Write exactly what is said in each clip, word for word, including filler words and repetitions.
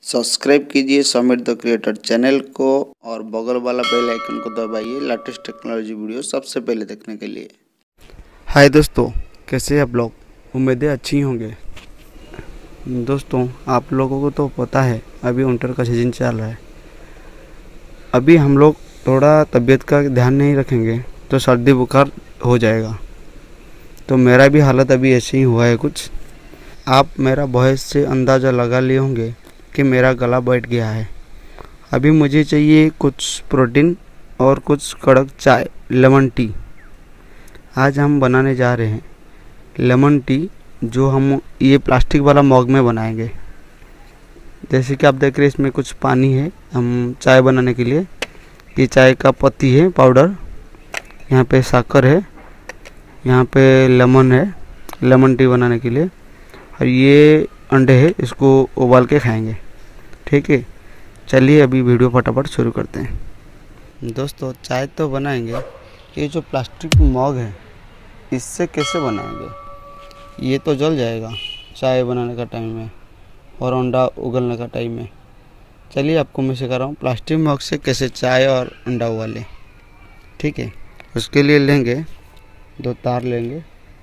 Subscribe कीजिए Sameer the creator channel को और बगल वाला बेल आइकन को दबाइए लेटेस्ट टेक्नोलॉजी वीडियो सबसे पहले देखने के लिए। हाय दोस्तों, कैसे आप लोग? उम्मीदें अच्छी होंगे। दोस्तों, आप लोगों को तो पता है अभी विंटर का सीज़न चल रहा है। अभी हम लोग थोड़ा तबीयत का ध्यान नहीं रखेंगे तो सर्दी बुखार हो जाएगा। तो मेरा भी हालत अभी ऐसे ही हुआ है कुछ। आप मेरा वॉइस से अंदाज़ा लगा लिए होंगे कि मेरा गला बैठ गया है। अभी मुझे चाहिए कुछ प्रोटीन और कुछ कड़क चाय, लेमन टी। आज हम बनाने जा रहे हैं लेमन टी, जो हम ये प्लास्टिक वाला मग में बनाएंगे। जैसे कि आप देख रहे हैं, इसमें कुछ पानी है हम चाय बनाने के लिए। ये चाय का पत्ती है पाउडर, यहाँ पे शक्कर है, यहाँ पे लेमन है लेमन टी बनाने के लिए, और ये अंडे है, इसको उबाल के खाएंगे। ठीक है, चलिए अभी वीडियो फटाफट शुरू करते हैं। दोस्तों, चाय तो बनाएंगे। ये जो प्लास्टिक मग है इससे कैसे बनाएंगे? ये तो जल जाएगा चाय बनाने का टाइम में और अंडा उगलने का टाइम में। चलिए आपको मैं सिखा रहा हूँ प्लास्टिक मग से कैसे चाय और अंडा उबालें। ठीक है, उसके लिए लेंगे दो तार लेंगे,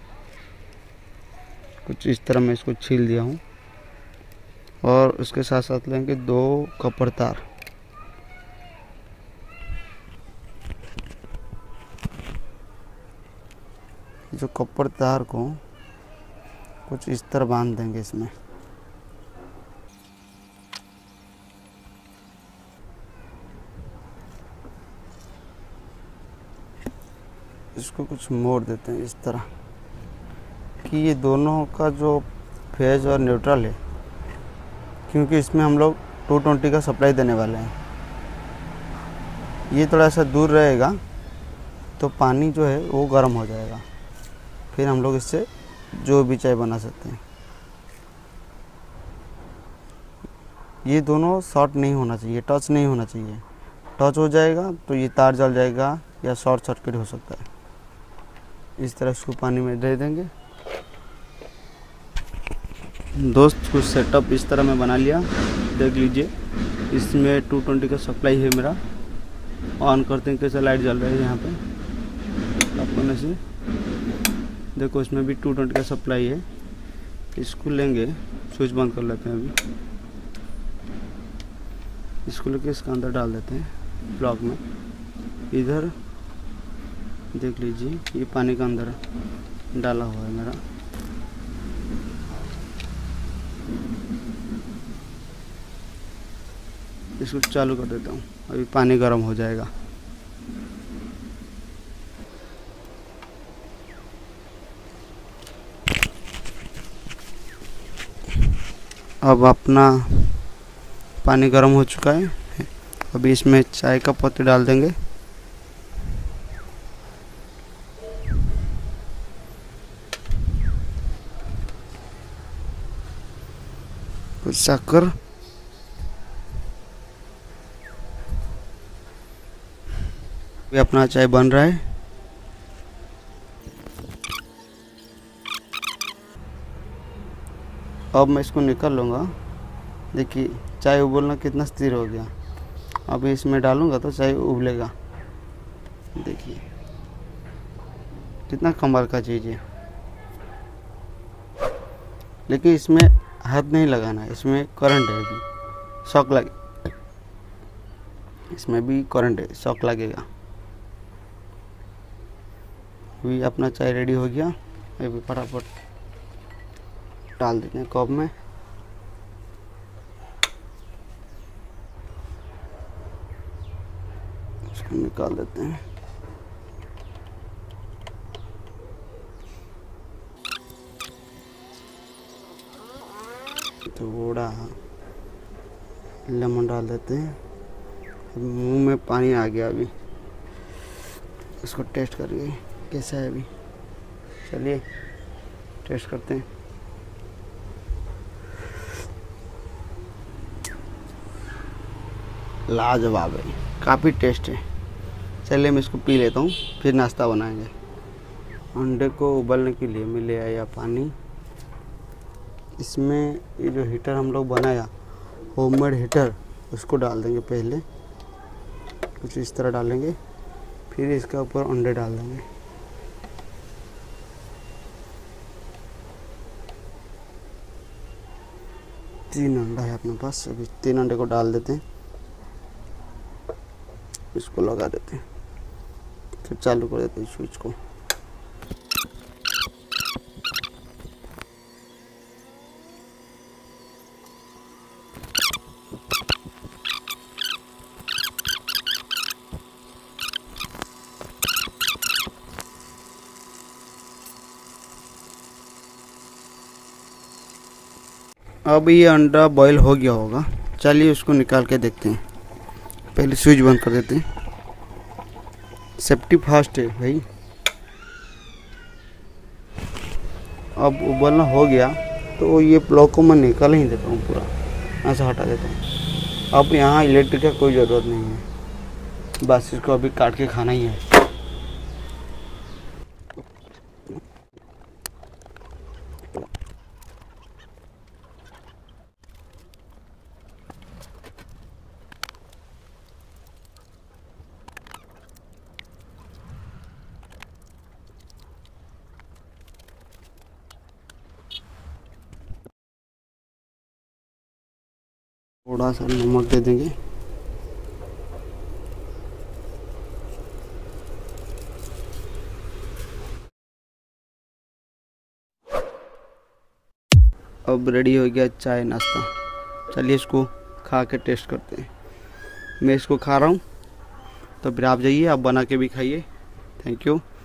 कुछ इस तरह मैं इसको छील दिया हूँ, और उसके साथ साथ लेंगे दो कपर तार। जो कपर तार को कुछ इस तरह बांध देंगे इसमें। इसको कुछ मोड़ देते हैं इस तरह कि ये दोनों का जो फेज और न्यूट्रल है, क्योंकि इसमें हम लोग टू ट्वेंटी का सप्लाई देने वाले हैं। ये थोड़ा सा दूर रहेगा तो पानी जो है वो गर्म हो जाएगा, फिर हम लोग इससे जो भी चाय बना सकते हैं। ये दोनों शॉर्ट नहीं होना चाहिए, टच नहीं होना चाहिए। टच हो जाएगा तो ये तार जल जाएगा या शॉर्ट सर्किट हो सकता है। इस तरह इसको पानी में दे देंगे। दोस्त, कुछ सेटअप इस तरह मैं बना लिया, देख लीजिए। इसमें टू ट्वेंटी का सप्लाई है मेरा। ऑन करते हैं, कैसे लाइट जल रही है यहाँ पे अपने से देखो। इसमें भी टू ट्वेंटी का सप्लाई है। इसको लेंगे, स्विच बंद कर लेते हैं अभी। इसको लेके इसका अंदर डाल देते हैं ब्लॉक में। इधर देख लीजिए, ये पानी का अंदर डाला हुआ है मेरा। इसको चालू कर देता हूँ, अभी पानी गर्म हो जाएगा। अब अपना पानी गर्म हो चुका है। अभी इसमें चाय का पत्ती डाल देंगे, कुछ शक्कर, अभी अपना चाय बन रहा है। अब मैं इसको निकाल लूँगा। देखिए चाय उबलना कितना स्थिर हो गया। अभी इसमें डालूँगा तो चाय उबलेगा। देखिए कितना कमाल का चीज़ है। लेकिन इसमें हाथ नहीं लगाना है, इसमें करंट है, अभी शॉक लगे, इसमें भी करंट है, शॉक लगेगा। अभी अपना चाय रेडी हो गया। अभी फटाफट डाल देते हैं कप में। इसको निकाल देते हैं। थोड़ा लेमन डाल देते हैं। मुंह में पानी आ गया अभी। इसको टेस्ट करिए कैसा है अभी। चलिए टेस्ट करते हैं। लाजवाब है, काफ़ी टेस्ट है। चलिए मैं इसको पी लेता हूँ, फिर नाश्ता बनाएंगे। अंडे को उबलने के लिए मैं ले आया पानी। इसमें ये जो हीटर हम लोग बनाया होममेड हीटर उसको डाल देंगे। पहले कुछ इस तरह डालेंगे, फिर इसके ऊपर अंडे डाल देंगे। तीन अंडा है अपने पास, अभी तीन अंडे को डाल देते हैं, इसको लगा देते हैं, फिर चालू कर देते हैं स्विच को। अब ये अंडा बॉईल हो गया होगा, चलिए उसको निकाल के देखते हैं। पहले स्विच बंद कर देते हैं, सेफ्टी फर्स्ट है भाई। अब उबलना हो गया तो ये प्लग को मैं निकाल ही देता हूँ, पूरा ऐसा हटा देता हूँ। अब यहाँ इलेक्ट्रिक का कोई ज़रूरत नहीं है, बस इसको अभी काट के खाना ही है। थोड़ा सा नमक दे देंगे, अब रेडी हो गया चाय नाश्ता। चलिए इसको खा के टेस्ट करते हैं। मैं इसको खा रहा हूँ, तो फिर आप जाइए, आप बना के भी खाइए। Thank you.